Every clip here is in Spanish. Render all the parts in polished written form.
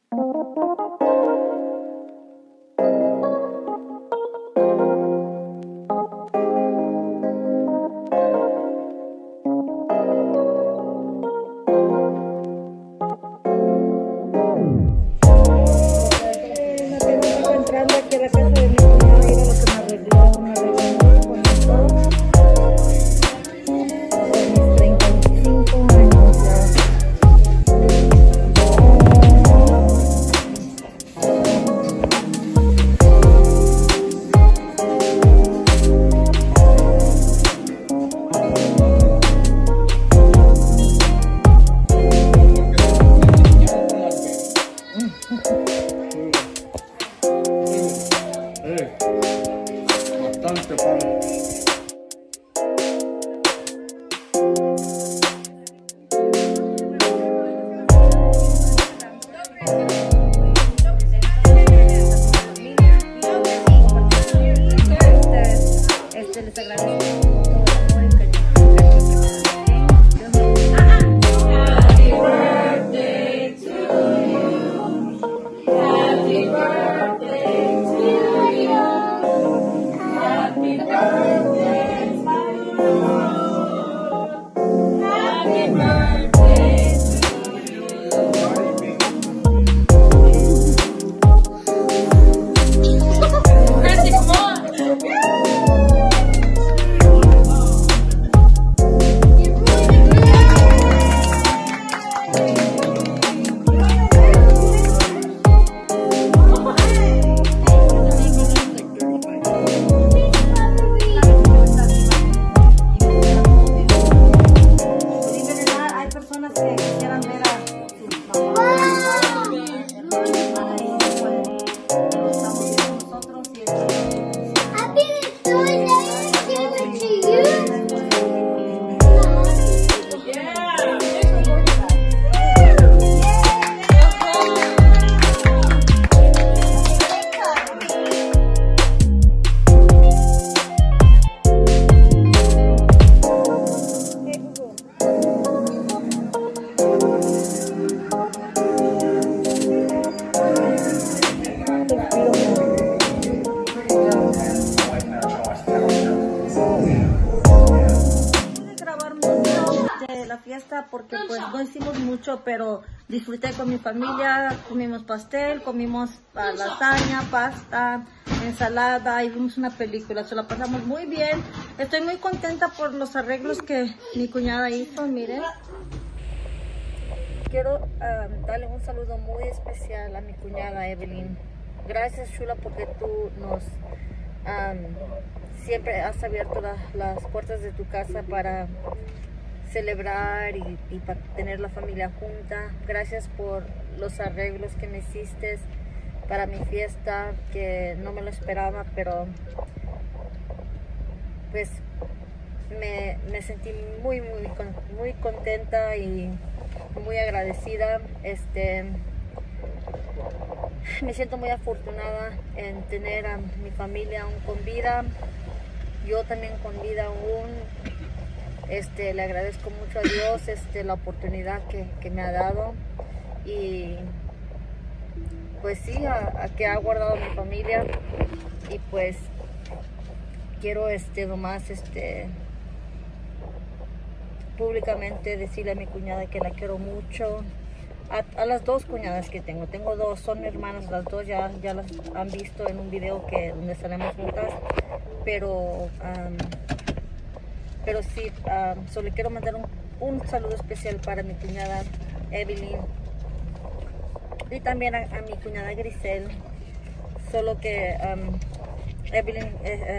Bastante pan. Les agradezco todo el amor y cariño. Happy birthday to you. Happy birthday to you. Happy birthday to you. Happy birthday to you. Christy, come on. La fiesta porque pues no hicimos mucho, pero disfruté con mi familia, comimos pastel, comimos lasaña, pasta, ensalada y vimos una película, se la pasamos muy bien. Estoy muy contenta por los arreglos que mi cuñada hizo, miren. Quiero darle un saludo muy especial a mi cuñada Evelyn. Gracias, chula, porque tú nos siempre has abierto las puertas de tu casa para celebrar y para tener la familia junta. Gracias por los arreglos que me hiciste para mi fiesta, que no me lo esperaba, pero pues me sentí muy contenta y muy agradecida. Me siento muy afortunada en tener a mi familia aún con vida, yo también con vida aún. Le agradezco mucho a Dios la oportunidad que me ha dado, y pues sí, a que ha guardado mi familia. Y pues quiero nomás públicamente decirle a mi cuñada que la quiero mucho. A las dos cuñadas que tengo dos, son hermanas, las dos ya las han visto en un video donde salimos juntas, pero sí, solo quiero mandar un saludo especial para mi cuñada Evelyn y también a mi cuñada Grisel. Solo que Evelyn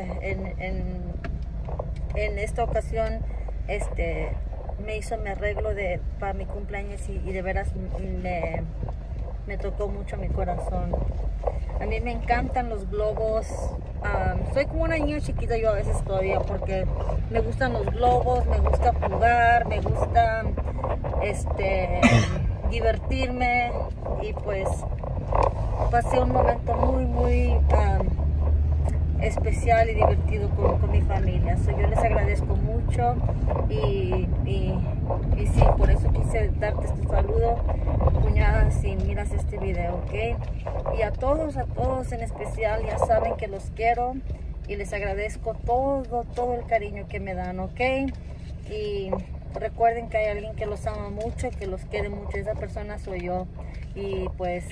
en esta ocasión me hizo mi arreglo para mi cumpleaños y de veras me tocó mucho mi corazón. A mí me encantan los globos. Soy como una niña chiquita yo a veces todavía, porque me gustan los globos, me gusta jugar, me gusta divertirme, y pues pasé un momento muy especial y divertido con mi familia. Yo les agradezco mucho y sí, por eso quise darte este saludo, cuñada, si miras este video, ¿ok? Y a todos en especial, ya saben que los quiero y les agradezco todo el cariño que me dan, ¿ok? Y recuerden que hay alguien que los ama mucho, que los quiere mucho, esa persona soy yo. Y pues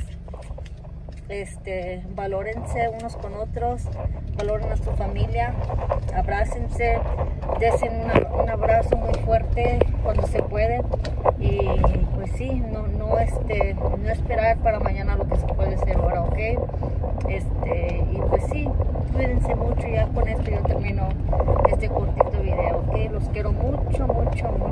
valórense unos con otros, valoren a su familia, abrácense, desen un abrazo muy fuerte cuando se puede, y pues sí, no esperar para mañana lo que se puede hacer ahora, ¿ok? Y pues sí, cuídense mucho. Ya con esto yo termino este cortito video, ¿ok? Los quiero mucho.